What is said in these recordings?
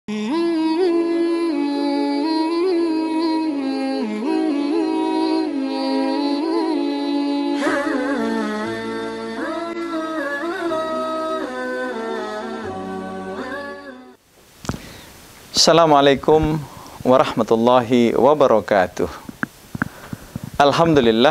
Assalamualaikum warahmatullahi wabarakatuh. Alhamdulillah.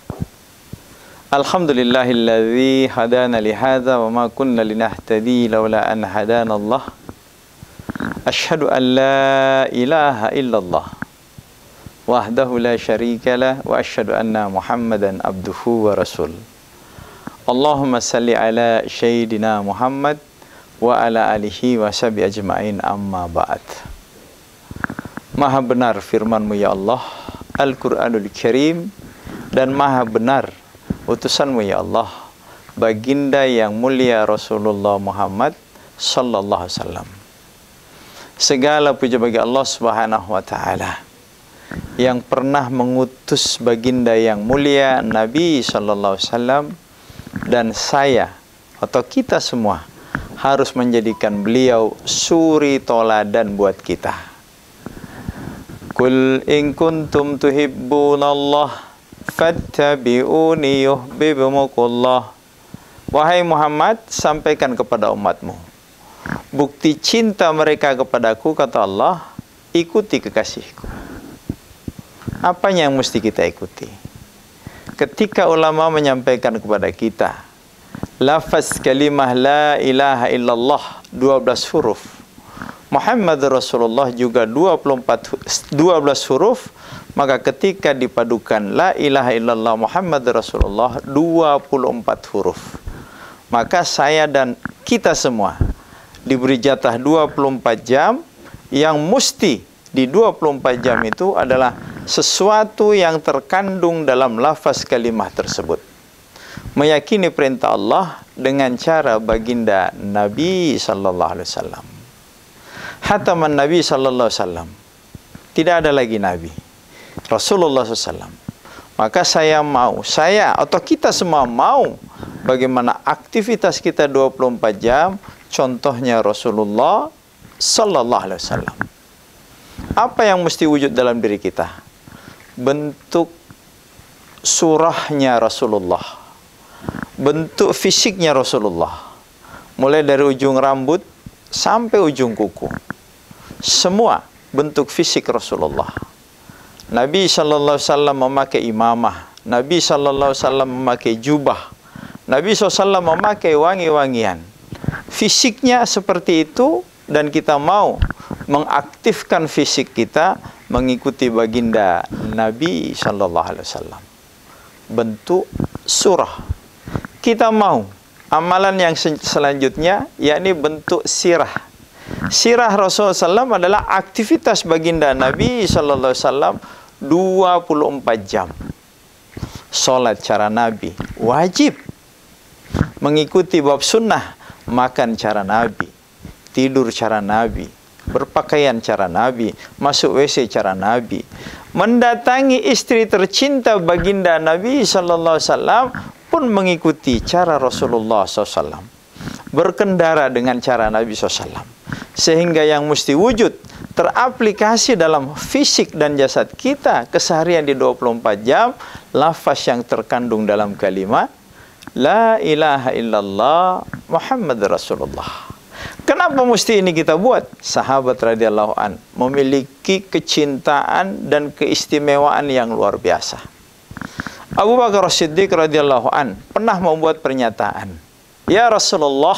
Alhamdulillahilladzi hadana li hadza wa ma kunna linahtadi laula an hadana Allah. Asyhadu an la ilaha illallah wahdahu la syarika lah wa asyhadu anna Muhammadan abduhu wa rasul. Allahumma salli ala sayyidina Muhammad wa ala alihi wa sahbihi ajma'in, amma ba'd. Maha benar firman-Mu ya Allah, Al-Qur'anul Karim, dan maha benar utusan-Mu ya Allah, baginda yang mulia Rasulullah Muhammad sallallahu alaihi wasallam. Segala puja bagi Allah Subhanahu wa taala yang pernah mengutus baginda yang mulia Nabi sallallahu alaihi wasallam, dan saya atau kita semua harus menjadikan beliau suri toladan buat kita. Qul in kuntum tuhibbunallah fattabi'uni yuhibbukumullah. Wahai Muhammad, sampaikan kepada umatmu, bukti cinta mereka kepadaku, kata Allah, ikuti kekasihku. Apanya yang mesti kita ikuti? Ketika ulama menyampaikan kepada kita lafaz kalimah la ilaha illallah 12 huruf, Muhammad Rasulullah juga 12 huruf, maka ketika dipadukan la ilaha illallah Muhammad Rasulullah 24 huruf, maka saya dan kita semua diberi jatah 24 jam, yang mesti di 24 jam itu adalah sesuatu yang terkandung dalam lafaz kalimah tersebut. Meyakini perintah Allah dengan cara baginda Nabi sallallahu alaihi wasallam. Hataman Nabi sallallahu alaihi wasallam. Tidak ada lagi Nabi, Rasulullah SAW. Maka saya atau kita semua mau bagaimana aktivitas kita 24 jam, contohnya Rasulullah sallallahu alaihi wasallam. Apa yang mesti wujud dalam diri kita? Bentuk surahnya Rasulullah, bentuk fisiknya Rasulullah, mulai dari ujung rambut sampai ujung kuku, semua bentuk fisik Rasulullah. Nabi sallallahu alaihi wasallam memakai imamah, Nabi sallallahu alaihi wasallam memakai jubah, Nabi SAW memakai wangi-wangian. Fisiknya seperti itu, dan kita mau mengaktifkan fisik kita mengikuti baginda Nabi sallallahu alaihi wasallam. Bentuk surah. Kita mau amalan yang selanjutnya, yakni bentuk sirah. Sirah Rasulullah SAW adalah aktivitas baginda Nabi SAW 24 jam. Salat cara Nabi, wajib. Mengikuti bab sunnah, makan cara Nabi, tidur cara Nabi, berpakaian cara Nabi, masuk WC cara Nabi, mendatangi istri tercinta baginda Nabi SAW pun mengikuti cara Rasulullah SAW, berkendara dengan cara Nabi SAW, sehingga yang mesti wujud teraplikasi dalam fisik dan jasad kita keseharian di 24 jam, lafaz yang terkandung dalam kalimat la ilaha illallah Muhammad Rasulullah. Kenapa mesti ini kita buat? Sahabat radhiyallahu an memiliki kecintaan dan keistimewaan yang luar biasa. Abu Bakar As-Siddiq radhiyallahu an pernah membuat pernyataan, "Ya Rasulullah,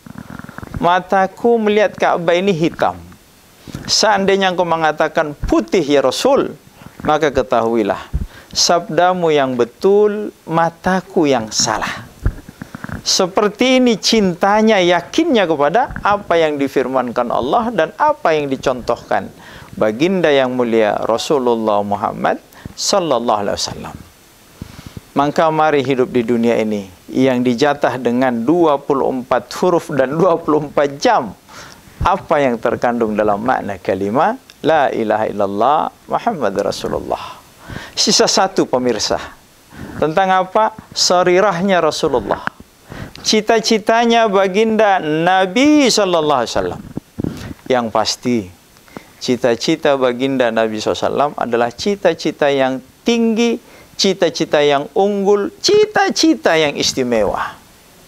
mataku melihat Ka'bah ini hitam. Seandainya engkau mengatakan putih ya Rasul, maka ketahuilah sabdamu yang betul, mataku yang salah." Seperti ini cintanya, yakinnya kepada apa yang difirmankan Allah dan apa yang dicontohkan baginda yang mulia Rasulullah Muhammad sallallahu alaihi wasallam. Maka mari hidup di dunia ini yang dijatah dengan 24 huruf dan 24 jam. Apa yang terkandung dalam makna kalimat la ilaha illallah Muhammad Rasulullah. Sisa satu pemirsa. Tentang apa? Sarirahnya Rasulullah. Cita-citanya baginda Nabi sallallahu alaihi wasallam. Yang pasti, cita-cita baginda Nabi SAW adalah cita-cita yang tinggi, cita-cita yang unggul, cita-cita yang istimewa.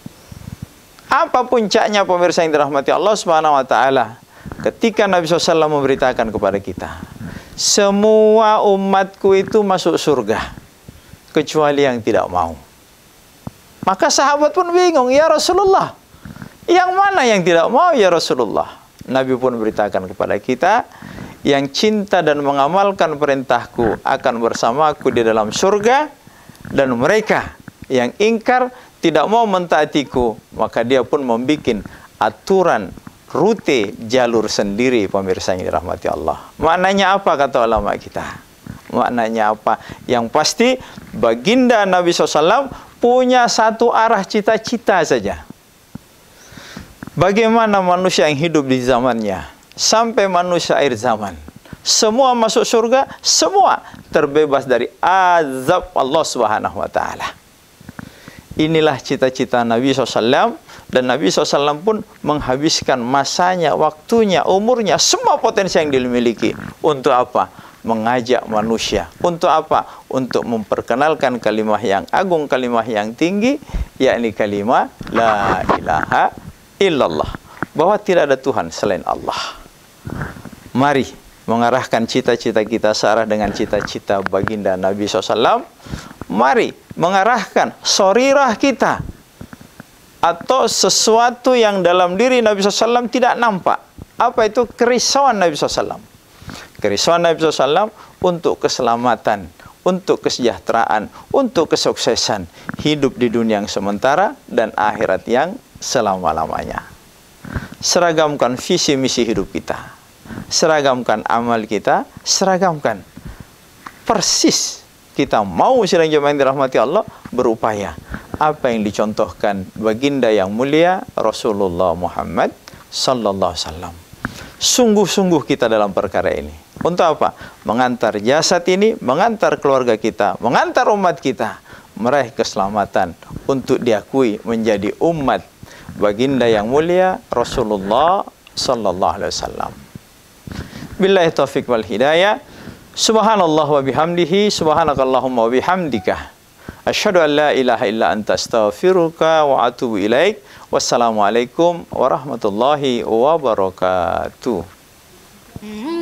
Apa puncaknya pemirsa yang dirahmati Allah Subhanahu wa taala? Ketika Nabi SAW memberitakan kepada kita, semua umatku itu masuk surga kecuali yang tidak mau. Maka sahabat pun bingung, ya Rasulullah, yang mana yang tidak mau ya Rasulullah? Nabi pun beritakan kepada kita, yang cinta dan mengamalkan perintahku akan bersamaku di dalam surga, dan mereka yang ingkar tidak mau mentaatiku, maka dia pun membuat aturan rute jalur sendiri, pemirsa yang dirahmati Allah. Maknanya apa kata ulama kita? Maknanya apa? Yang pasti baginda Nabi SAW punya satu arah cita-cita saja. Bagaimana manusia yang hidup di zamannya sampai manusia akhir zaman, semua masuk surga, semua terbebas dari azab Allah Subhanahu wa taala. Inilah cita-cita Nabi SAW, dan Nabi SAW pun menghabiskan masanya, waktunya, umurnya, semua potensi yang dimiliki. Untuk apa? Mengajak manusia. Untuk apa? Untuk memperkenalkan kalimah yang agung, kalimah yang tinggi, yakni kalimah la ilaha illallah, bahwa tidak ada Tuhan selain Allah. Mari mengarahkan cita-cita kita searah dengan cita-cita baginda Nabi SAW. Mari mengarahkan sorirah kita, atau sesuatu yang dalam diri Nabi SAW tidak nampak. Apa itu? Kerisauan Nabi SAW. Kerisauan Nabi SAW untuk keselamatan, untuk kesejahteraan, untuk kesuksesan hidup di dunia yang sementara dan akhirat yang selama-lamanya. Seragamkan visi misi hidup kita, seragamkan amal kita, seragamkan persis kita mau sidang jemaah yang dirahmati Allah berupaya apa yang dicontohkan baginda yang mulia Rasulullah Muhammad sallallahu alaihi wasallam. Sungguh-sungguh kita dalam perkara ini. Untuk apa? Mengantar jasad ini, mengantar keluarga kita, mengantar umat kita meraih keselamatan untuk diakui menjadi umat baginda yang mulia Rasulullah sallallahu alaihi wasallam. Billahi taufiq wal hidayah. Subhanallah wa bihamdihi, subhanakallahumma wa bihamdika, asyhadu an la ilaha illa anta astaghfiruka wa atubu ilaik. Wassalamualaikum warahmatullahi wabarakatuh.